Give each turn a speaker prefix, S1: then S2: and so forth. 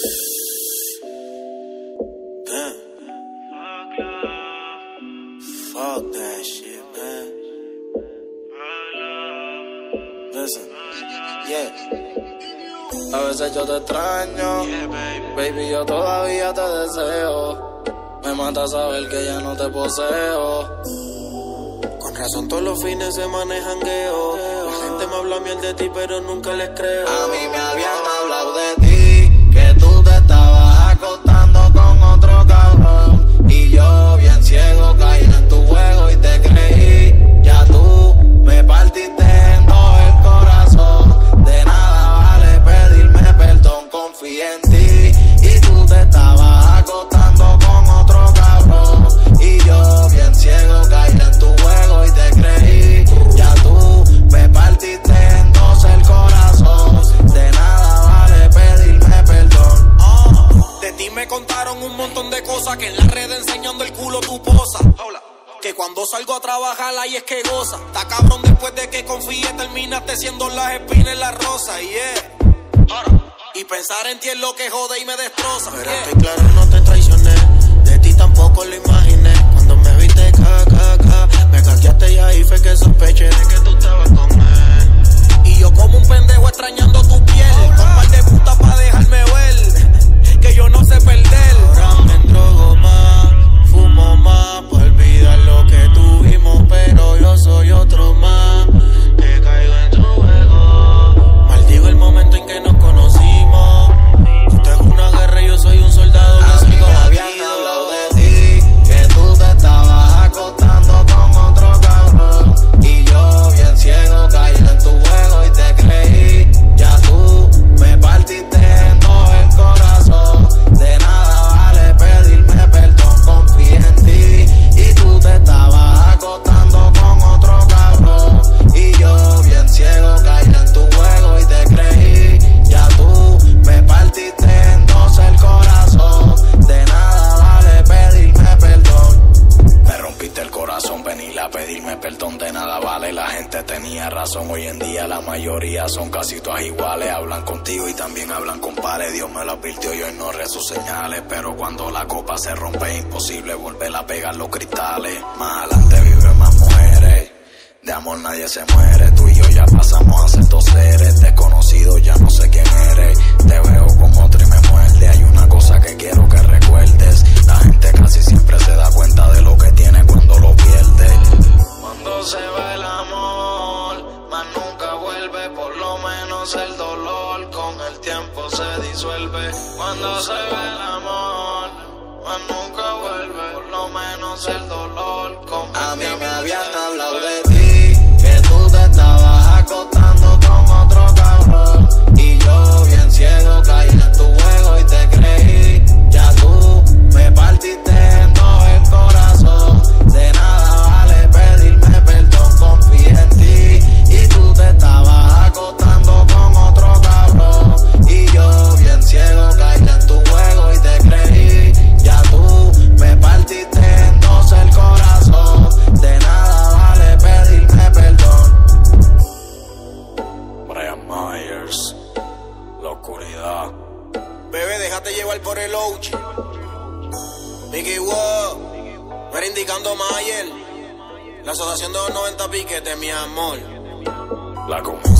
S1: Fuck that shit, man. Listen, yeah. A veces yo te extraño, baby, yo todavía te deseo. Me mata saber que ya no te poseo. Con razón todos los fines se manejan jangueo. La gente me habla miel de ti, pero nunca les creo. A mí me habían hablado de ti, que tú te estabas acostando con otro cabrón. Y yo bien ciego caí en tu juego y te creí. Ya tú me partiste en todo el corazón. De nada vale pedirme perdón, confío en ti. Y tú te estabas acostando con otro cabrón. Y yo bien ciego caí en tu juego y te creí. Ya tú me partiste en dos el corazón. De nada vale pedirme perdón.
S2: De ti me contaron un montón de cosas, que en las redes enseñando el culo tu posa. Que cuando salgo a trabajar ahí es que goza. Está cabrón después de que confíe terminaste siendo las espinas en la rosa. Y pensar en ti es lo que jode y me destroza.
S1: Pero estoy claro, no te traicioné. De ti tampoco lo imaginé. Cuando me viste me caqueaste y ahí fue que sospeché de que tú estabas con él.
S2: Y yo como un pendejo extrañando tu piel. Con par de putas pa' dejarme ver que yo no sé perder.
S1: Ahora me endrogo más, fumo más, pa' olvidar lo que tuvimos, pero yo soy otro más. Te caigo en tu juego. Maldigo el momento en que nos conocimos. Tú eres una guerra y yo soy un soldado.
S2: Amigos habían hablado de ti,
S1: que tú te estabas acostando con otro cabrón. Y yo bien ciego caí en tu juego y te creí. Ya tú me partiste en todo el corazón. De nada vale pedirme perdón, confío en ti. Y tú te estabas acostando con otro cabrón. Y yo bien ciego caí en tu juego y te creí. Ya tú me partiste en dos el corazón. De nada vale pedirme perdón.
S3: Me rompiste el corazón, venir a pedirme perdón, de nada vale. La gente tenía razón, hoy en día la mayoría son casi todas iguales. Hablan contigo y también hablan con pares. Dios me lo advirtió, yo ignoré sus señales. Pero cuando la copa se rompe es imposible volver a pegar los cristales. Más adelante viven más mujeres, de amor nadie se muere. Tú y yo ya pasamos a ser dos seres desconocidos, ya no sé quién eres. Te veo con otro y me muerde. Hay una cosa que quiero que recuerdes: la gente casi siempre se da cuenta de lo que tiene cuando lo pierde.
S1: Cuando se va el amor, más nunca vuelve. Por lo menos el dolor con el tiempo se disuelve. Cuando se va el amor, más nunca vuelve. Por lo menos el dolor con el tiempo. A mí me habían hablado de ti, que tú te estabas acostando con otro cabrón. Y yo bien ciego caí en tu juego y te creí. Ya tú me partiste en todo el corazón. De nada vale pedirme perdón, confío en ti. Y tú te estabas acostando con otro cabrón. Y yo bien ciego caí en tu juego y te creí. Ya tú me partiste en dos el corazón. De nada vale pedirme perdón.
S3: Brian Myers, la oscuridad.
S2: bebé, déjate llevar por el OG. Mickey Wow, pero indicando Mayer. La asociación de los 90 piquetes, mi amor.
S3: La comunidad.